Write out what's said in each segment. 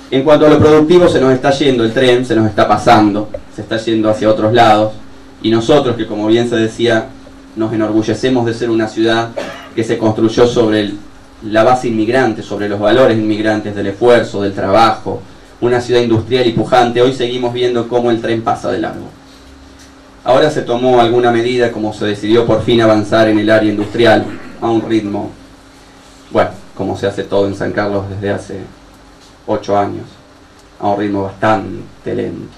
En cuanto a lo productivo, se nos está yendo el tren, se nos está pasando, se está yendo hacia otros lados, y nosotros, que como bien se decía, nos enorgullecemos de ser una ciudad que se construyó sobre la base inmigrante, sobre los valores inmigrantes, del esfuerzo, del trabajo, una ciudad industrial y pujante, hoy seguimos viendo cómo el tren pasa de largo. Ahora se tomó alguna medida, como se decidió por fin avanzar en el área industrial a un ritmo, bueno, como se hace todo en San Carlos desde hace 8 años, a un ritmo bastante lento.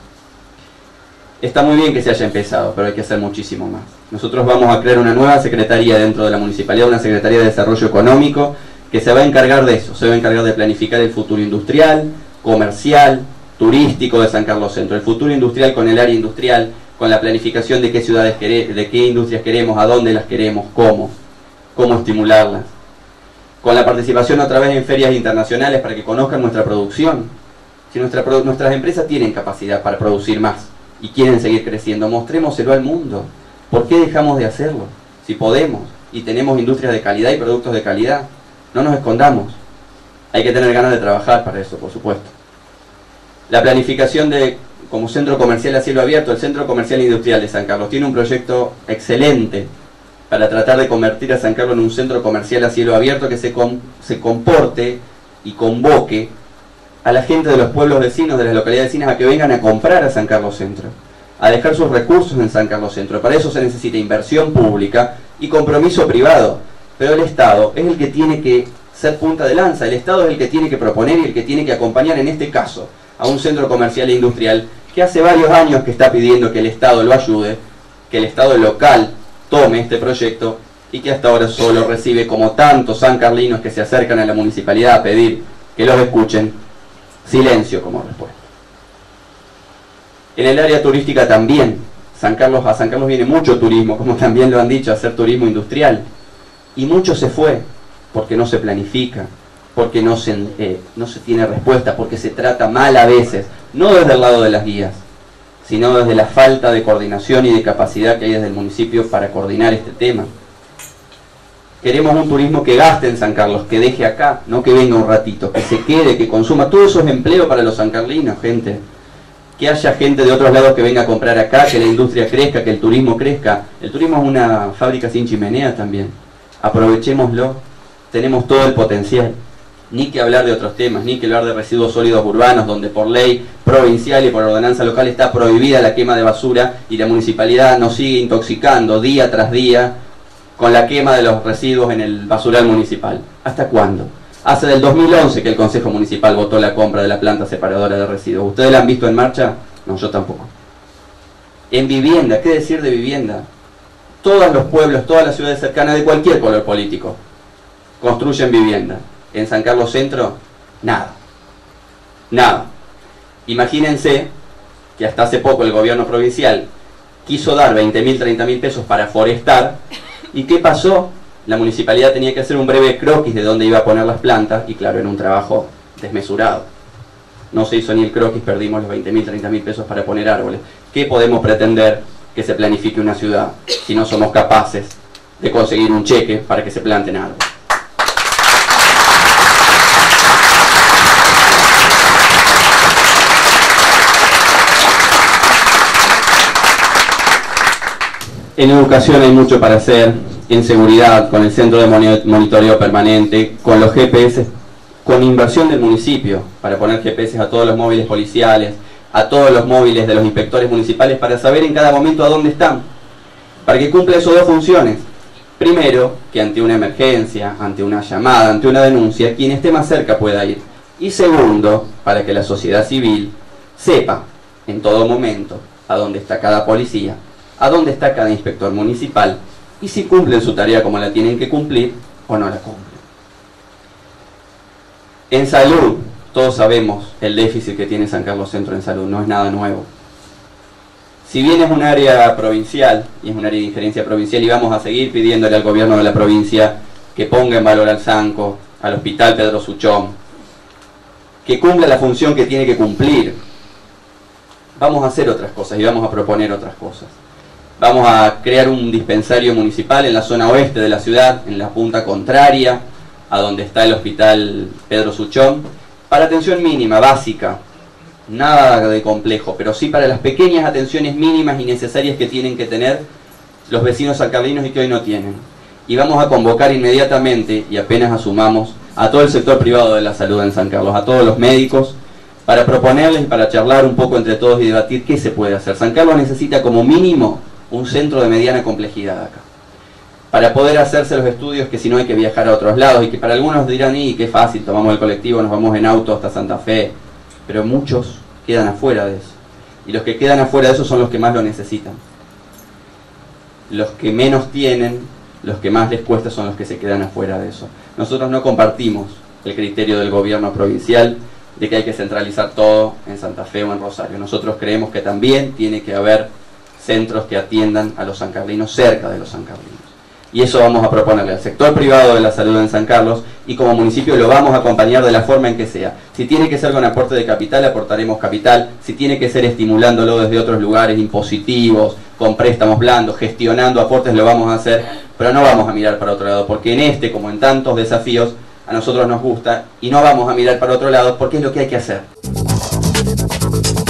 Está muy bien que se haya empezado, pero hay que hacer muchísimo más. Nosotros vamos a crear una nueva secretaría dentro de la municipalidad, una secretaría de desarrollo económico, que se va a encargar de eso, se va a encargar de planificar el futuro industrial, comercial, turístico de San Carlos Centro, el futuro industrial con el área industrial, con la planificación de qué ciudades queremos, de qué industrias queremos, a dónde las queremos, cómo estimularlas, con la participación otra vez en ferias internacionales para que conozcan nuestra producción. Si nuestras empresas tienen capacidad para producir más y quieren seguir creciendo, mostrémoselo al mundo. ¿Por qué dejamos de hacerlo? Si podemos y tenemos industrias de calidad y productos de calidad, no nos escondamos. Hay que tener ganas de trabajar para eso, por supuesto. La planificación como centro comercial a cielo abierto, el Centro Comercial Industrial de San Carlos tiene un proyecto excelente para tratar de convertir a San Carlos en un centro comercial a cielo abierto que se comporte y convoque a la gente de los pueblos vecinos, de las localidades vecinas, a que vengan a comprar a San Carlos Centro, a dejar sus recursos en San Carlos Centro. Para eso se necesita inversión pública y compromiso privado, pero el Estado es el que tiene que ser punta de lanza, el Estado es el que tiene que proponer y el que tiene que acompañar, en este caso, a un centro comercial e industrial que hace varios años que está pidiendo que el Estado lo ayude, que el Estado local tome este proyecto y que hasta ahora solo recibe, como tantos sancarlinos que se acercan a la municipalidad a pedir que los escuchen, silencio como respuesta. En el área turística también, a San Carlos viene mucho turismo, como también lo han dicho, hacer turismo industrial, y mucho se fue porque no se planifica, porque no se tiene respuesta, porque se trata mal a veces, no desde el lado de las guías, sino desde la falta de coordinación y de capacidad que hay desde el municipio para coordinar este tema. Queremos un turismo que gaste en San Carlos, que deje acá, no que venga un ratito, que se quede, que consuma. Todo eso es empleo para los sancarlinos, gente. Que haya gente de otros lados que venga a comprar acá, que la industria crezca, que el turismo crezca. El turismo es una fábrica sin chimenea también. Aprovechémoslo, tenemos todo el potencial. Ni que hablar de otros temas, ni que hablar de residuos sólidos urbanos, donde por ley provincial y por ordenanza local está prohibida la quema de basura y la municipalidad nos sigue intoxicando día tras día con la quema de los residuos en el basural municipal. ¿Hasta cuándo? Hace del 2011 que el Consejo Municipal votó la compra de la planta separadora de residuos. ¿Ustedes la han visto en marcha? No, yo tampoco. En vivienda, ¿qué decir de vivienda? Todos los pueblos, todas las ciudades cercanas de cualquier color político construyen vivienda. En San Carlos Centro, nada. Nada. Imagínense que hasta hace poco el gobierno provincial quiso dar 20.000, 30.000 pesos para forestar. ¿Y qué pasó? La municipalidad tenía que hacer un breve croquis de dónde iba a poner las plantas, y claro, era un trabajo desmesurado. No se hizo ni el croquis, perdimos los 20.000, 30.000 pesos para poner árboles. ¿Qué podemos pretender que se planifique una ciudad si no somos capaces de conseguir un cheque para que se planten árboles? En educación hay mucho para hacer, en seguridad, con el centro de monitoreo permanente, con los GPS, con inversión del municipio, para poner GPS a todos los móviles policiales, a todos los móviles de los inspectores municipales, para saber en cada momento a dónde están, para que cumpla esas dos funciones. Primero, que ante una emergencia, ante una llamada, ante una denuncia, quien esté más cerca pueda ir. Y segundo, para que la sociedad civil sepa en todo momento a dónde está cada policía, a dónde está cada inspector municipal, y si cumplen su tarea como la tienen que cumplir o no la cumplen. En salud, todos sabemos el déficit que tiene San Carlos Centro en salud, no es nada nuevo. Si bien es un área provincial, y es un área de injerencia provincial, y vamos a seguir pidiéndole al gobierno de la provincia que ponga en valor al Sanco, al Hospital Pedro Suchón, que cumpla la función que tiene que cumplir, vamos a hacer otras cosas y vamos a proponer otras cosas. Vamos a crear un dispensario municipal en la zona oeste de la ciudad, en la punta contraria a donde está el Hospital Pedro Suchón, para atención mínima, básica, nada de complejo, pero sí para las pequeñas atenciones mínimas y necesarias que tienen que tener los vecinos sancarlinos y que hoy no tienen. Y vamos a convocar inmediatamente, y apenas asumamos, a todo el sector privado de la salud en San Carlos, a todos los médicos, para proponerles y para charlar un poco entre todos y debatir qué se puede hacer. San Carlos necesita como mínimo un centro de mediana complejidad acá, para poder hacerse los estudios que si no hay que viajar a otros lados, y que para algunos dirán, y qué fácil, tomamos el colectivo, nos vamos en auto hasta Santa Fe, pero muchos quedan afuera de eso, y los que quedan afuera de eso son los que más lo necesitan. Los que menos tienen, los que más les cuesta son los que se quedan afuera de eso. Nosotros no compartimos el criterio del gobierno provincial de que hay que centralizar todo en Santa Fe o en Rosario. Nosotros creemos que también tiene que haber centros que atiendan a los sancarlinos cerca de los sancarlinos. Y eso vamos a proponerle al sector privado de la salud en San Carlos, y como municipio lo vamos a acompañar de la forma en que sea. Si tiene que ser con aporte de capital, aportaremos capital. Si tiene que ser estimulándolo desde otros lugares, impositivos, con préstamos blandos, gestionando aportes, lo vamos a hacer, pero no vamos a mirar para otro lado, porque en este, como en tantos desafíos, a nosotros nos gusta, y no vamos a mirar para otro lado porque es lo que hay que hacer.